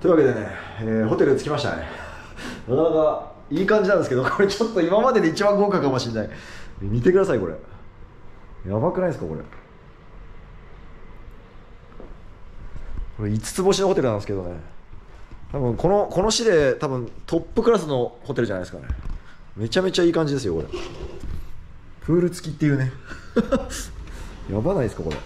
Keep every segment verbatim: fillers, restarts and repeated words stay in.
というわけでね、えー、ホテル着きましたね。なかなかいい感じなんですけど、これちょっと今までで一番豪華かもしれない。見てください、これやばくないですか。これこれいつつ星のホテルなんですけどね、多分このこの市で多分トップクラスのホテルじゃないですかね。めちゃめちゃいい感じですよ。これプール付きっていうねやばないですかこれ。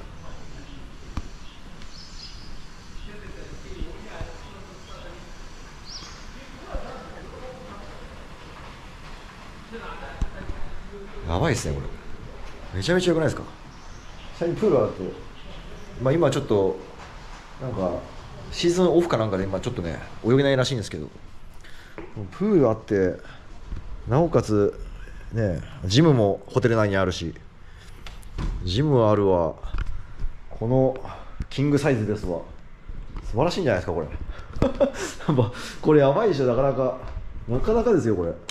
やばいですねこれ。めちゃめちゃ良くないですか。最近プールあると、まあ今ちょっとなんかシーズンオフかなんかで今ちょっとね泳げないらしいんですけど、プールあってなおかつね、ジムもホテル内にあるし、ジムあるわ、このキングサイズですわ。素晴らしいんじゃないですかこれこれやばいでしょ。なかなかなかなかですよこれ。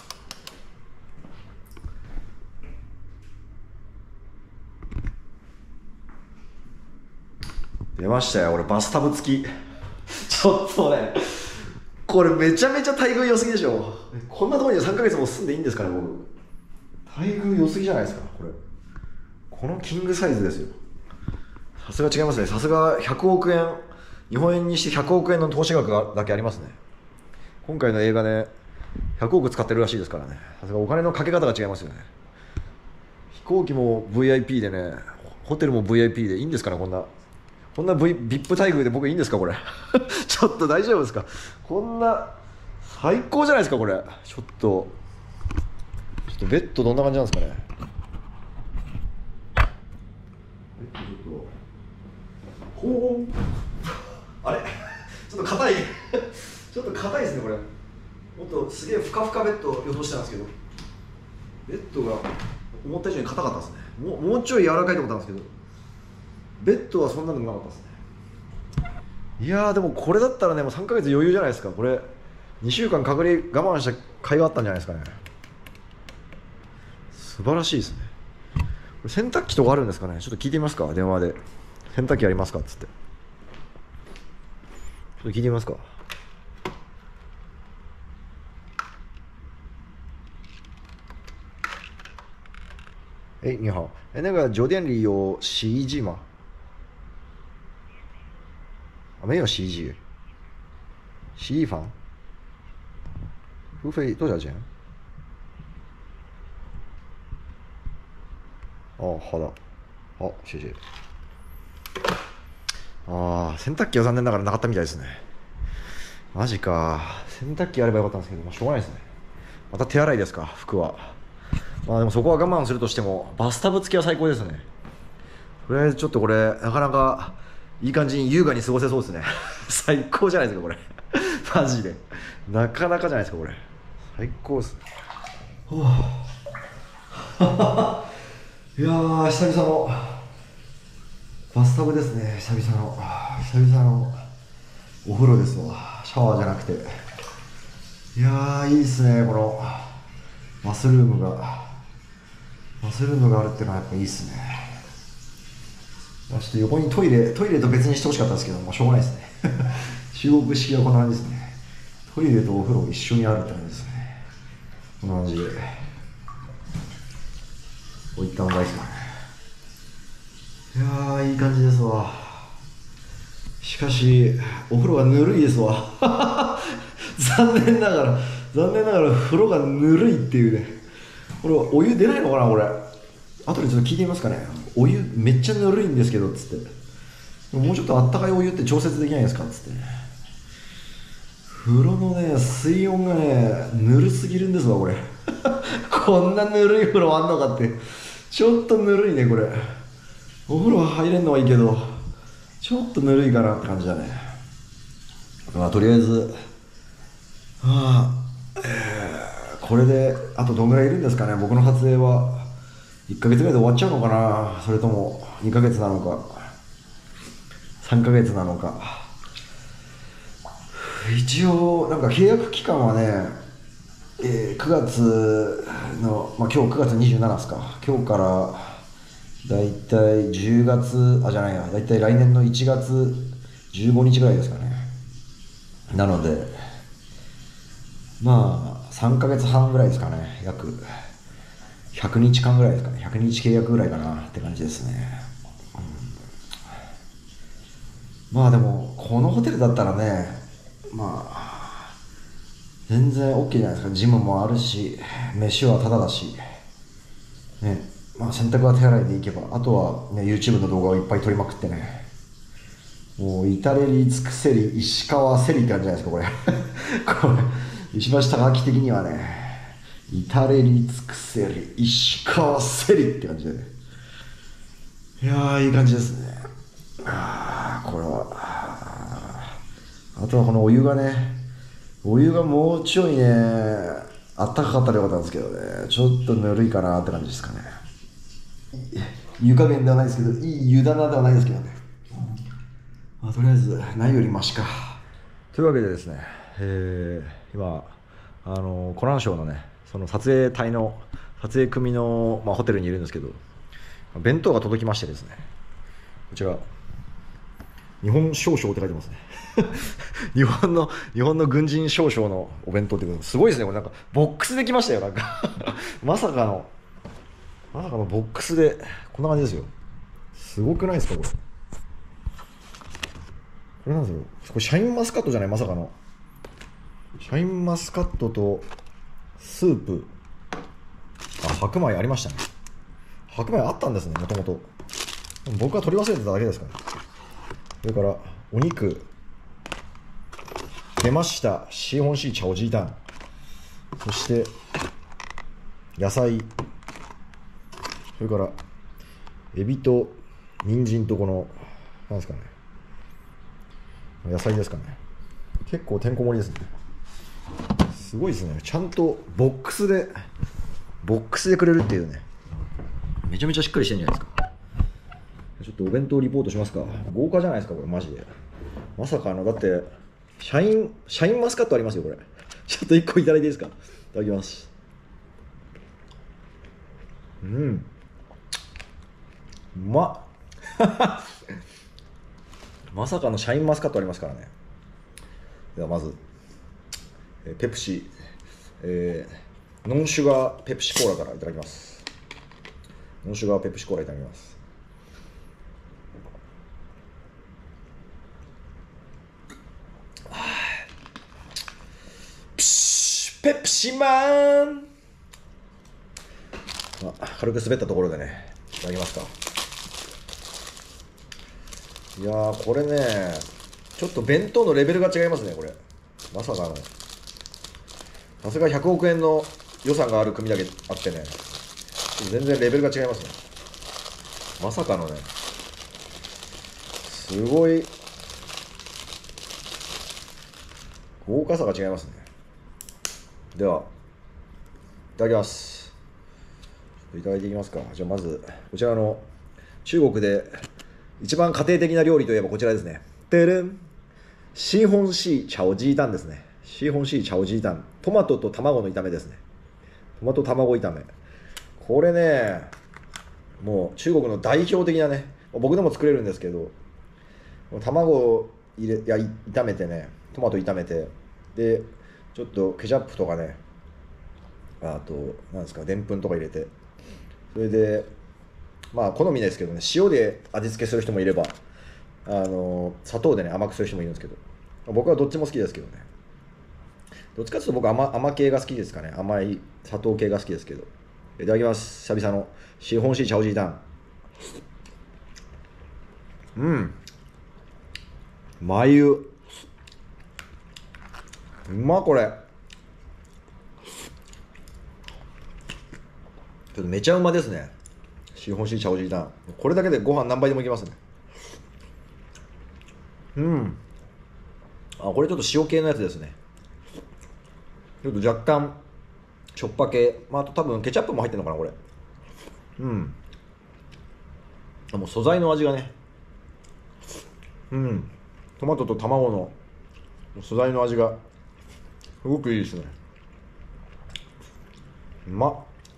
出ましたよ、俺バスタブ付きちょっとね、これめちゃめちゃ待遇良すぎでしょ。こんなところにさんかげつも住んでいいんですかね僕。待遇良すぎじゃないですかこれ。このキングサイズですよ。さすが違いますね。さすがひゃくおくえん、日本円にしてひゃくおくえんの投資額がだけありますね。今回の映画でひゃくおく使ってるらしいですからね。さすがお金のかけ方が違いますよね。飛行機も ブイアイピー でね、ホテルも ブイアイピー でいいんですかね。こんなこんな v ビップ待遇で僕いいんですかこれちょっと大丈夫ですか。こんな最高じゃないですかこれ。ちょっとちょっとベッドどんな感じなんですかね。ほうあれちょっと硬いちょっと硬いですねこれ。もっとすげえふかふかベッド予想してたんですけど、ベッドが思った以上に硬かったですね。もう、もうちょい柔らかいと思ったんですけど、ベッドはそんなのなかったですね。いやーでもこれだったらねもうさんかげつ余裕じゃないですかこれ。にしゅうかん隔離我慢した甲斐があったんじゃないですかね。素晴らしいですね。これ洗濯機とかあるんですかね。ちょっと聞いてみますか電話で。洗濯機ありますかっつって。ちょっと聞いてみますか。哎，你好，哎，那个酒店里有洗衣机吗？啊，没有洗衣机。洗衣房，付费多少钱？哦，好的，好，谢谢。ああ、洗濯機は残念ながらなかったみたいですね。マジか。洗濯機あればよかったんですけど、まあ、しょうがないですね。また手洗いですか服は。まあでもそこは我慢するとしてもバスタブ付きは最高ですね。とりあえずちょっとこれなかなかいい感じに優雅に過ごせそうですね最高じゃないですかこれマジでなかなかじゃないですかこれ。最高です。いやー久々のバスタブですね。久々の久々のお風呂ですわ。シャワーじゃなくて。いやーいいですねこのバスルームが。バスルームがあるっていうのはやっぱいいですね。ちょっと横にトイレトイレと別にしてほしかったんですけどもうしょうがないですね中国式はこんな感じですね。トイレとお風呂一緒にあるって感じですね。こんな感じでこういったのがいいですかね。いやーいい感じですわ。しかしお風呂がぬるいですわ残念ながら残念ながら風呂がぬるいっていうね。これお湯出ないのかなこれ。後でちょっと聞いてみますかね。お湯めっちゃぬるいんですけどっつって、もうちょっとあったかいお湯って調節できないですかっつってね。風呂のね水温がねぬるすぎるんですわこれこんなぬるい風呂あんのかって。ちょっとぬるいねこれ。お風呂入れんのはいいけどちょっとぬるいかなって感じだね。まあとりあえずはあ、えー、これであとどんぐらいいるんですかね。僕の撮影はいっかげつぐらいで終わっちゃうのかな、それともにかげつなのかさんかげつなのか。一応なんか契約期間はね、えー、くがつの、まあ、今日くがつにじゅうしちですか。今日からだいたいじゅうがつあじゃないやだいたい来年のいちがつじゅうごにちぐらいですかね。 なのでまあさんかげつはんぐらいですかね。約ひゃくにちかんぐらいですかね。ひゃくにち契約ぐらいかなって感じですね、うん、まあでもこのホテルだったらね、まあ全然 OK じゃないですか。ジムもあるし飯はタダだしね。まあ洗濯は手洗いでいけば、あとは、ね、YouTube の動画をいっぱい撮りまくってね、もう至れり尽くせり石川せりって感じじゃないですかこれこれ石橋貴明的にはね、至れり尽くせり石川せりって感じでね、いやーいい感じですね。あーこれはあとはこのお湯がね、お湯がもうちょいねあったかかったらよかったんですけどね、ちょっとぬるいかなって感じですかね。湯加減ではないですけど、いい湯棚ではないですけどね、まあ、とりあえずないよりマシか。というわけでですね、えー、今あの湖南省のね、その撮影隊の撮影組の、まあ、ホテルにいるんですけど、弁当が届きましてですね、こちら日本少将って書いてますね日本の日本の軍人少将のお弁当ってことすごいですね。これなんかボックスできましたよ。なんかまさかのまさかのボックスでこんな感じですよ。すごくないですかこれ。これなんですよ。これシャインマスカットじゃない、まさかのシャインマスカットとスープ、あ、白米ありましたね。白米あったんですね、もともと。僕が取り忘れてただけですから。それからお肉出ました。シーホンシーチャオジータン、そして野菜、それからエビと人参とこのなんですかね、野菜ですかね。結構てんこ盛りですね。すごいですね。ちゃんとボックスでボックスでくれるっていうね、めちゃめちゃしっかりしてるんじゃないですか。ちょっとお弁当リポートしますか。豪華じゃないですかこれマジで。まさかあのだってシャインシャインマスカットありますよこれ。ちょっといっこいただいていいですか。いただきます。うん、うまっまさかのシャインマスカットありますからね。ではまずペプシ、えー、ノンシュガーペプシコーラからいただきます。ノンシュガーペプシコーラいただきます。プシペプシマン、まあ、軽く滑ったところでねいただきますか。いやーこれねちょっと弁当のレベルが違いますねこれ。まさかのさすがひゃくおくえんの予算がある組だけあってね、全然レベルが違いますね。まさかのねすごい豪華さが違いますね。ではいただきます。いただいていきますか。じゃあまずこちらの中国で一番家庭的な料理といえばこちらですね。てるん、シーホンシーチャオジータンですね。シーホンシーチャオジータン、トマトと卵の炒めですね。トマト卵炒め、これねもう中国の代表的なね、僕でも作れるんですけど、卵を入れや炒めてね、トマト炒めて、でちょっとケチャップとかね、あとなんですかでんぷんとか入れて、それでまあ好みですけどね、塩で味付けする人もいれば、あの砂糖でね甘くする人もいるんですけど、僕はどっちも好きですけどね。どっちかというと僕は 甘, 甘系が好きですかね。甘い砂糖系が好きですけど。いただきます。久々のシーホンシーチャオジータン。うん、眉うまこれ。ちょっとめちゃうまですね。シーホンシーチャオジータン、これだけでご飯何杯でもいけますね。うん、あ、これちょっと塩系のやつですね。ちょっと若干しょっぱ系、まあ、あと多分ケチャップも入ってるのかなこれ。うん、もう素材の味がね、うん、トマトと卵の素材の味がすごくいいですね。うまっ。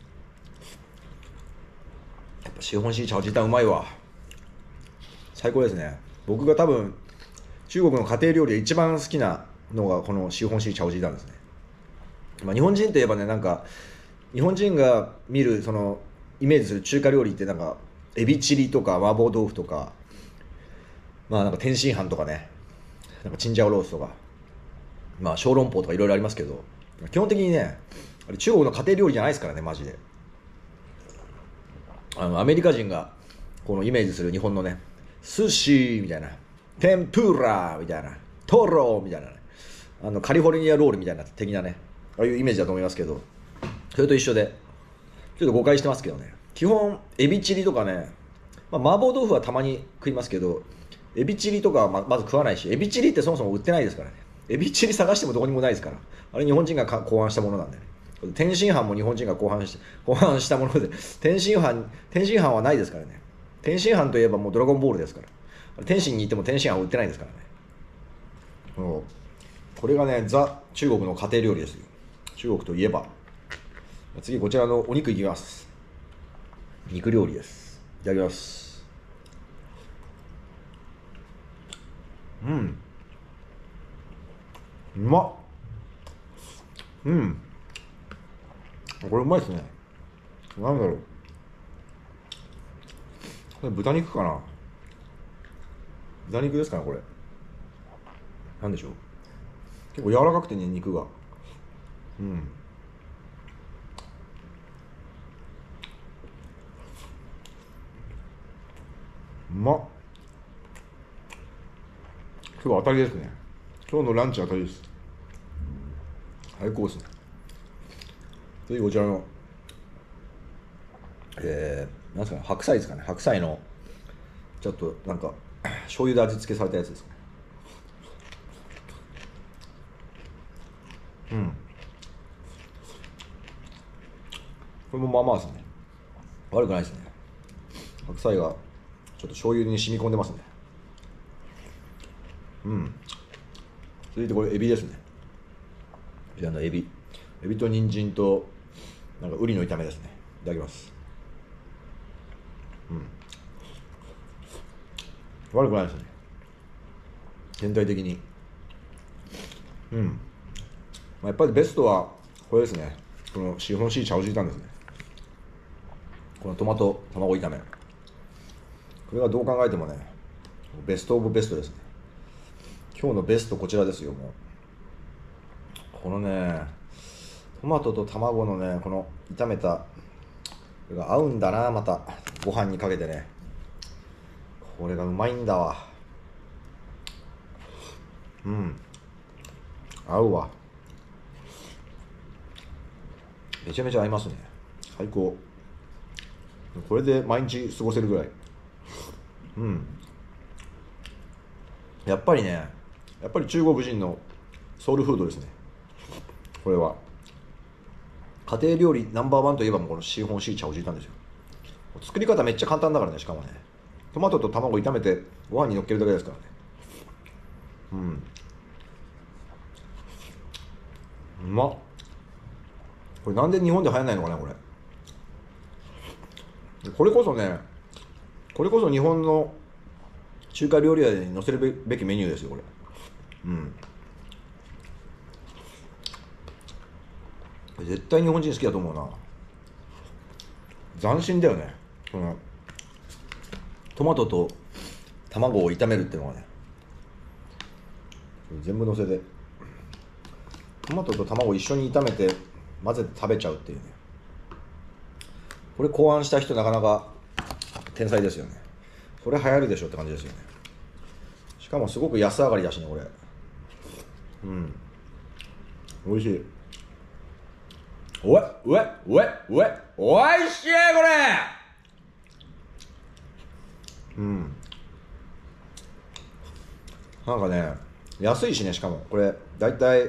やっぱシーホンシーチャオジータンうまいわ。最高ですね。僕が多分中国の家庭料理で一番好きなのがこのシフォンシーチャオジーなんですね。まあ、日本人といえばね、なんか日本人が見るそのイメージする中華料理ってなんかエビチリとか麻婆豆腐とか、まあなんか天津飯とかね、なんかチンジャオロースとか、まあ小籠包とかいろいろありますけど、基本的にね、あれ中国の家庭料理じゃないですからね、マジで。あのアメリカ人がこのイメージする日本のね、寿司みたいな、天ぷらみたいな、トロみたいなね、あのカリフォルニアロールみたいな的なね、ああいうイメージだと思いますけど、それと一緒でちょっと誤解してますけどね、基本エビチリとかね、まあ、麻婆豆腐はたまに食いますけど、エビチリとかは ま, まず食わないし、エビチリってそもそも売ってないですからね。エビチリ探してもどこにもないですから、あれ日本人が考案したものなんでね。天津飯も日本人が考案し考案したもので、天津飯天津飯はないですからね。天津飯といえばもうドラゴンボールですから、天津に行っても天津飯は売ってないですからね。もうこれがね、ザ中国の家庭料理ですよ。中国といえば。次こちらのお肉いきます。肉料理です。いただきます。うん、うまっ。うん、これうまいですね。なんだろう、これ豚肉かな。豚肉ですかね、これ。なんでしょう、結構柔らかくてね、肉が。うん、うまっ。今日は当たりですね。今日のランチ当たりです。最高ですね。次こちらのえー、なんですかね、白菜ですかね。白菜のちょっとなんか醤油で味付けされたやつですね。うん、これもまあまあですね。悪くないですね。白菜がちょっと醤油に染み込んでますね。うん、続いてこれエビですね。こちらのエビエビと人参となんかウリの炒めですね。いただきます。うん、悪くないですね、全体的に。うん、まあ、やっぱりベストはこれですね。このシフォンシーチャオジータンですね。このトマト卵炒め、これはどう考えてもね、ベストオブベストですね。今日のベストこちらですよ。もうこのね、トマトと卵のね、この炒めたこれが合うんだな。またご飯にかけてね、これがうまいんだわ。うん、合うわ。めちゃめちゃ合いますね。最高。これで毎日過ごせるぐらい。うん、やっぱりね、やっぱり中国人のソウルフードですね、これは。家庭料理ナンバーワンといえばもうこのシーフォンシーチャオジータンですよ。作り方めっちゃ簡単だからね。しかもね、トマトと卵炒めてご飯にのっけるだけですからね。うん、うまっ。これなんで日本で流行んないのかな、これ。これこそね、これこそ日本の中華料理屋に載せるべきメニューですよ、これ。うん、絶対日本人好きだと思うな。斬新だよね、このトマトと卵を炒めるっていうのがね。全部乗せてトマトと卵を一緒に炒めて混ぜて食べちゃうっていうね。これ考案した人なかなか天才ですよね。これ流行るでしょって感じですよね。しかもすごく安上がりだしね、これ。うん、美味しい。おえおえおえおえおいしいこれ。うん、なんかね、安いしね。しかもこれだいたい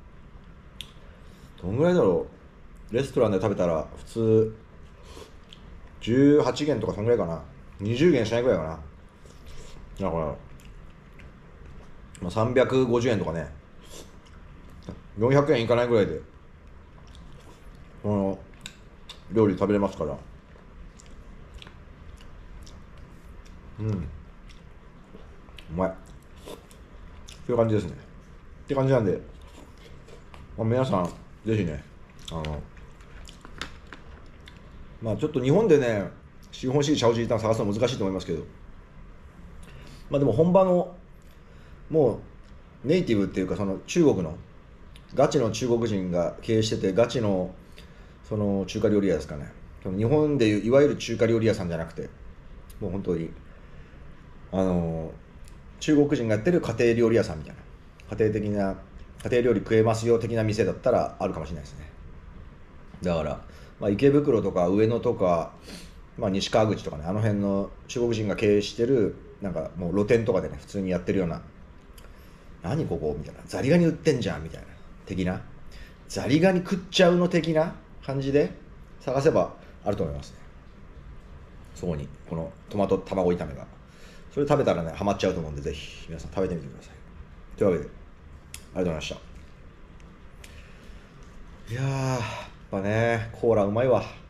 どんぐらいだろう。レストランで食べたら普通じゅうはちげんとかそんぐらいかな。にじゅうげんしないぐらいかな。だから、まあ、さんびゃくごじゅうえんとかね、よんひゃくえんいかないぐらいでこの料理食べれますから。うん、うまい。そういう感じですね。 って感じなんで、まあ、皆さんぜひね、あのまあちょっと日本でね資本主義チャオチータン探すの難しいと思いますけど、まあでも本場のもうネイティブっていうか、その中国のガチの中国人が経営してて、ガチのその中華料理屋ですかね、日本でいういわゆる中華料理屋さんじゃなくて、もう本当にあの中国人がやってる家庭料理屋さんみたいな、家庭的な家庭料理食えますよ的な店だったらあるかもしれないですね。だから、まあ、池袋とか上野とか、まあ、西川口とかね、あの辺の中国人が経営してるなんかもう露店とかでね普通にやってるような、何ここみたいな、ザリガニ売ってんじゃんみたいな的な、ザリガニ食っちゃうの的な感じで探せばあると思いますね。そこにこのトマト卵炒めが、それ食べたらねハマっちゃうと思うんで、ぜひ皆さん食べてみてください。というわけでありがとうございました。いやーやっぱねコーラうまいわ。